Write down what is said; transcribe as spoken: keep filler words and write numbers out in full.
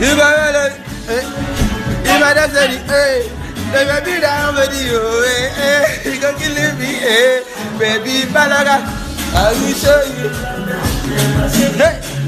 You better, you better say, hey, baby, down with you, hey, you gonna kill me, hey, baby, Balaga, I will show you, hey.